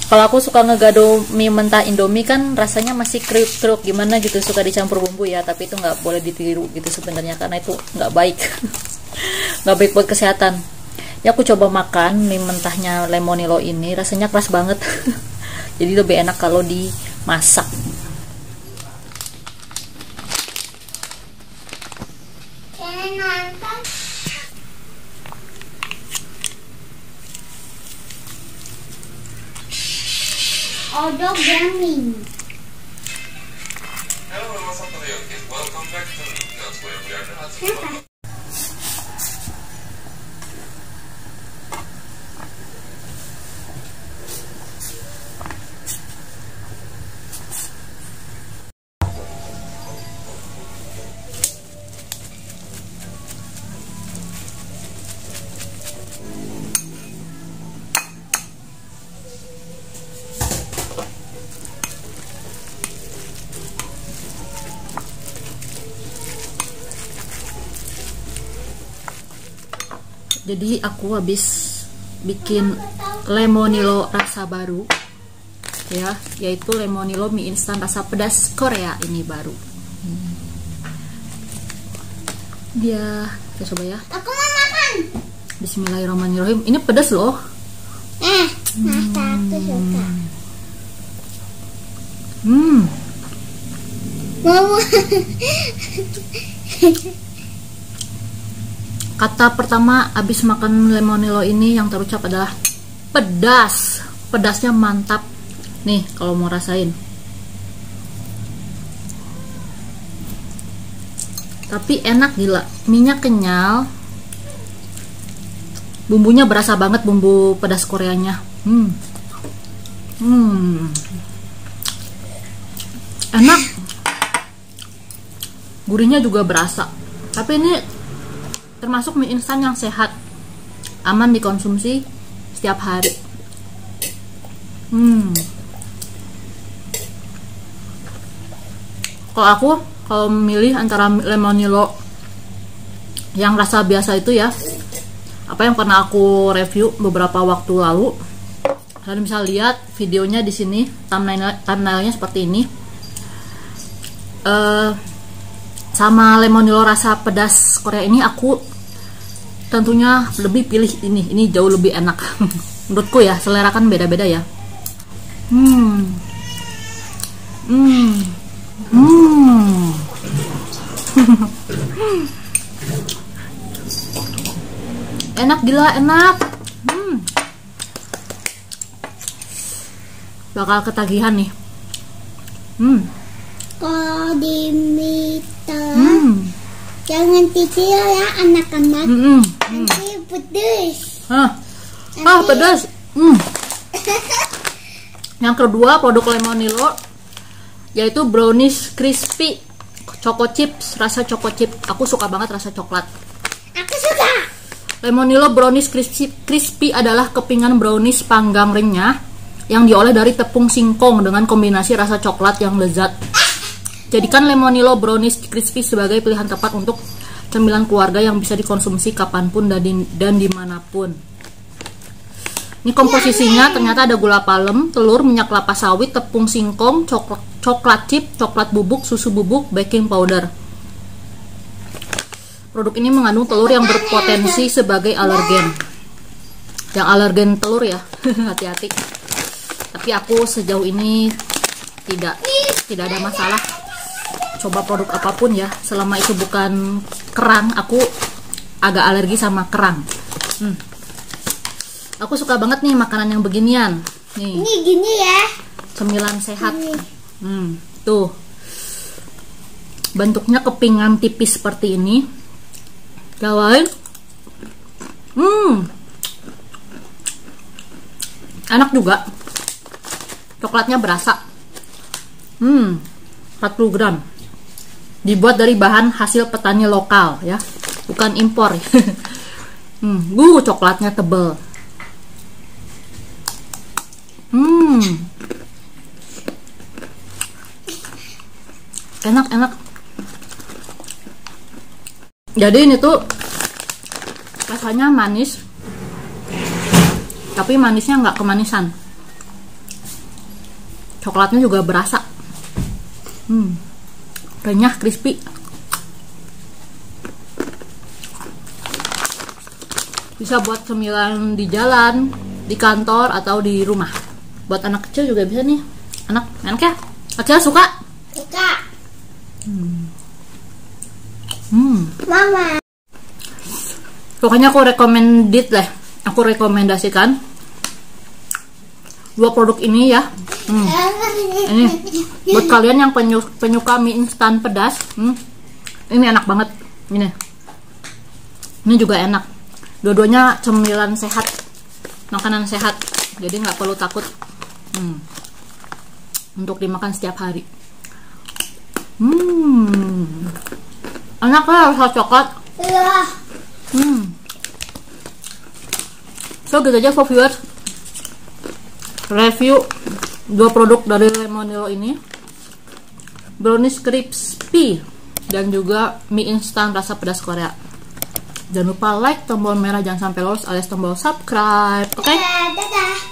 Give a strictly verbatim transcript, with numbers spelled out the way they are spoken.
Kalau aku suka ngegado mie mentah Indomie kan rasanya masih kriuk-kriuk gimana gitu, suka dicampur bumbu ya, tapi itu nggak boleh ditiru gitu sebenarnya karena itu nggak baik. Nggak baik buat kesehatan. Ya aku coba makan mie mentahnya Lemonilo ini, rasanya keras banget. Jadi lebih enak kalau dimasak. Odog Gaming. Hello, welcome back to Notes where we are not. Jadi aku habis bikin Lemonilo rasa baru ya, yaitu Lemonilo mie instan rasa pedas Korea ini baru. Hmm. Dia kita coba ya. Aku mau makan. Bismillahirrahmanirrahim. Ini pedas loh. Eh, masa aku suka. Hmm. Mau. Kata pertama abis makan Lemonilo ini yang terucap adalah pedas. Pedasnya mantap. Nih kalau mau rasain. Tapi enak gila. Minyak kenyal. Bumbunya berasa banget, bumbu pedas Koreanya. Hmm. Hmm. Enak. Gurihnya juga berasa. Tapi ini termasuk mie instan yang sehat, aman dikonsumsi setiap hari. Hmm. Kalau aku, kalau memilih antara Lemonilo yang rasa biasa itu ya, apa yang pernah aku review beberapa waktu lalu, kalian bisa lihat videonya di sini, thumbnail thumbnailnya seperti ini. Uh, Sama Lemonilo rasa pedas Korea ini aku tentunya lebih pilih ini. Ini jauh lebih enak. Menurutku ya, selera kan beda-beda ya. Hmm. Hmm. Hmm. Enak gila, enak. Hmm. Bakal ketagihan nih. Hmm. Kalau di Hmm. jangan titil ya anak-anak. Hmm. Nanti pedes. Hah. Ah, pedas. Hmm. Yang kedua produk Lemonilo yaitu brownies crispy choco chips, rasa choco chip. Aku suka banget rasa coklat. Aku suka. Lemonilo brownies crispy, crispy adalah kepingan brownies panggang renyah yang diolah dari tepung singkong dengan kombinasi rasa coklat yang lezat. Jadikan Lemonilo brownies crispy sebagai pilihan tepat untuk cemilan keluarga yang bisa dikonsumsi kapanpun dan, di, dan dimanapun. Ini komposisinya ternyata ada gula palem, telur, minyak kelapa sawit, tepung singkong, coklat, coklat chip, coklat bubuk, susu bubuk, baking powder. Produk ini mengandung telur yang berpotensi sebagai alergen. Yang alergen telur ya, hati-hati. Tapi aku sejauh ini tidak tidak ada masalah. Coba produk apapun ya, selama itu bukan kerang, aku agak alergi sama kerang. Hmm. Aku suka banget nih makanan yang beginian. Nih. Ini gini ya. Cemilan sehat. Hmm, tuh. Bentuknya kepingan tipis seperti ini. Gawain. Hmm. Enak juga. Coklatnya berasa. Hmm. empat puluh gram. Dibuat dari bahan hasil petani lokal ya, bukan impor. hmm, uh, coklatnya tebel. Hmm, enak enak. Jadi ini tuh rasanya manis, tapi manisnya nggak kemanisan. Coklatnya juga berasa. Hmm. Renyah, crispy. Bisa buat cemilan di jalan, di kantor, atau di rumah. Buat anak kecil juga bisa nih. Anak, enak ya? Kecil suka? Suka. Hmm. Hmm. Mama. Pokoknya aku recommended deh. Aku rekomendasikan dua produk ini ya. Hmm. Ini buat kalian yang penyu- penyuka mie instan pedas. Hmm. Ini enak banget. Ini. Ini juga enak. Dua-duanya cemilan sehat, makanan sehat, jadi nggak perlu takut hmm, untuk dimakan setiap hari. Hmm, enak ya rasa coklat. Iya. Hmm. So gitu aja for viewers, review dua produk dari Lemonilo ini, brownies crispy dan juga mie instan rasa pedas Korea. Jangan lupa like, tombol merah jangan sampai lolos alias tombol subscribe. Oke? Okay? Dadah.